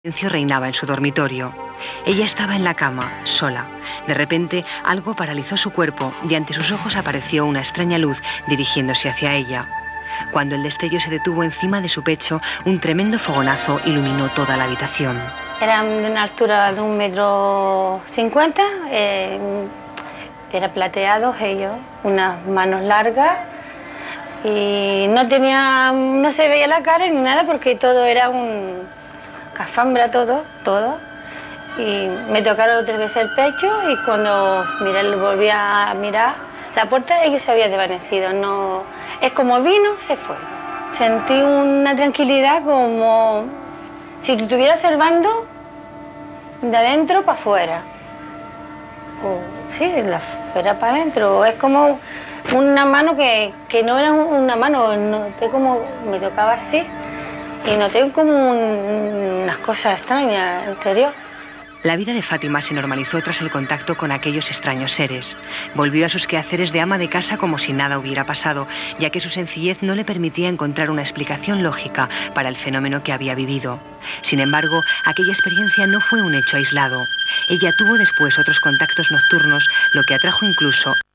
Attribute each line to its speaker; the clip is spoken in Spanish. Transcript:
Speaker 1: Silencio reinaba en su dormitorio. Ella estaba en la cama, sola. De repente, algo paralizó su cuerpo y ante sus ojos apareció una extraña luz dirigiéndose hacia ella. Cuando el destello se detuvo encima de su pecho, un tremendo fogonazo iluminó toda la habitación.
Speaker 2: Eran de una altura de 1,50 m, eran plateados ellos, unas manos largas y no se veía la cara ni nada porque todo era un cafambra, todo. Y me tocaron 3 veces el pecho y cuando volví a mirar la puerta, ellos se había desvanecido. No, es como vino, se fue. Sentí una tranquilidad como si te estuviera observando de adentro para afuera. Sí, de afuera para adentro. Es como una mano que no era una mano, noté como me tocaba así y noté como unas cosas extrañas interior.
Speaker 1: La vida de Fátima se normalizó tras el contacto con aquellos extraños seres. Volvió a sus quehaceres de ama de casa como si nada hubiera pasado, ya que su sencillez no le permitía encontrar una explicación lógica para el fenómeno que había vivido. Sin embargo, aquella experiencia no fue un hecho aislado. Ella tuvo después otros contactos nocturnos, lo que atrajo incluso